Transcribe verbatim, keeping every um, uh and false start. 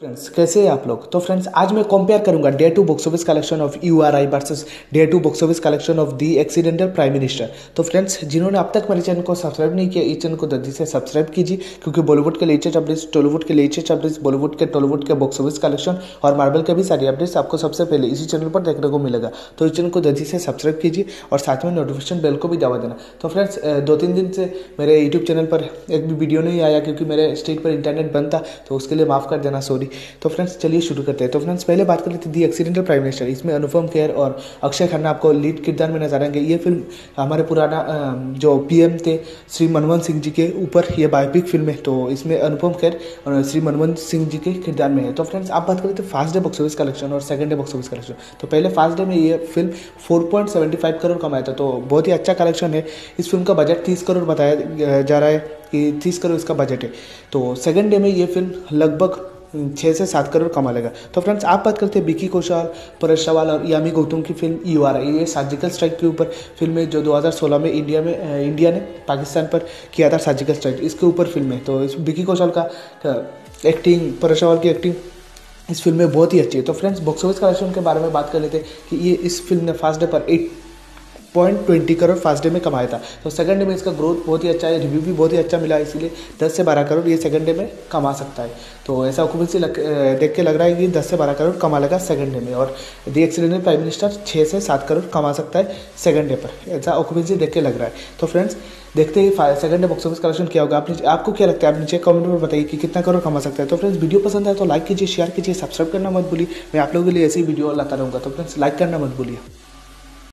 Friends कैसे हैं आप लोग। तो फ्रेंड्स आज मैं कंपेयर करूंगा day two box office collection of U R I versus day two box office collection of the accidental prime minister. तो फ्रेंड्स जिन्होंने अब तक मेरे चैनल को सब्सक्राइब नहीं किया, इस चैनल को जल्दी से सब्सक्राइब कीजिए, क्योंकि बॉलीवुड के लेटेस्ट अपडेट्स, टॉलीवुड के लेटेस्ट अपडेट्स, बॉलीवुड के टॉलीवुड के बॉक्स ऑफिस कलेक्शन और मार्वल के भी सारी अपडेट्स आपको सबसे पहले इसी चैनल पर देखने को मिलेगा। तो इस चैनल को जल्दी से सब्सक्राइब कीजिए और साथ में नोटिफिकेशन बेल को भी दबा देना। तो फ्रेंड्स दो तीन दिन से मेरे यूट्यूब चैनल पर एक भी वीडियो नहीं आया, क्योंकि मेरे स्ट्रीट पर इंटरनेट बंद था, तो उसके लिए माफ़ कर देना, सॉरी। तो फ्रेंड्स चलिए शुरू करते हैं। तो फ्रेंड्स पहले बात कर लेते हैं दी एक्सीडेंटल प्राइम मिनिस्टर। इसमें अनुपम खेर और अक्षय खन्ना आपको लीड किरदार में नजर आएंगे। ये फिल्म हमारे पुराना जो पीएम थे श्री मनमोहन सिंह जी के ऊपर ये बायोपिक फिल्म है, तो इसमें अनुपम खेर और श्री मनमोहन सिंह जी के किरदार में है। तो फ्रेंड्स आप बात करते हैं first day box office collection और second day box office collection. तो पहले फर्स्ट डे में ये फिल्म चार पॉइंट सात पाँच करोड़ कमाया था, तो बहुत ही अच्छा कलेक्शन है। इस फिल्म का बजट तीस करोड़ बताया जा रहा है कि तीस करोड़ इसका बजट है। तो सेकंड डे में ये फिल्म लगभग छः से सात करोड़ कमा लेगा। तो फ्रेंड्स आप बात करते हैं विकी कौशल, परेश रावल और यामी गौतम की फिल्म यू आर आई। ये सर्जिकल स्ट्राइक के ऊपर फिल्म है, जो दो हज़ार सोलह में इंडिया में इंडिया ने पाकिस्तान पर किया था सर्जिकल स्ट्राइक, इसके ऊपर फिल्म है। तो इस विकी कौशल का एक्टिंग, परेश रावल की एक्टिंग इस फिल्म में बहुत ही अच्छी है। तो फ्रेंड्स बॉक्स ऑफिस कलेक्शन के बारे में बात कर लेते हैं कि ये इस फिल्म ने फर्स्ट डे पर eight point twenty crore first day में कमाया था। तो सेकंड डे में इसका ग्रोथ बहुत ही अच्छा है, रिव्यू भी बहुत ही अच्छा मिला, इसीलिए दस से बारह करोड़ ये सेकंड डे में कमा सकता है। तो ऐसा ऑक्यूपेंसी लग देख के लग रहा है कि दस से बारह करोड़ कमा लेगा सेकंड डे में, और दी एक्सीडेंटल प्राइम मिनिस्टर छः से सात करोड़ कमा सकता है सेकंड डे पर, ऐसा ऑक्यूपेंसी देख के लग रहा है। तो फ्रेंड्स देखते हैं second day box office collection क्या होगा। आप आपको क्या लगता है, आप नीचे कमेंट में बताइए कि कितना करोड़ कमा सकता है। तो फ्रेंड्स वीडियो पसंद है तो लाइक कीजिए, शेयर कीजिए, सब्सक्राइब करना मत भूलिए। मैं आप लोगों के लिए ऐसी वीडियो लाता रहूँगा। तो फ्रेंड्स लाइक करना मत भूलिए।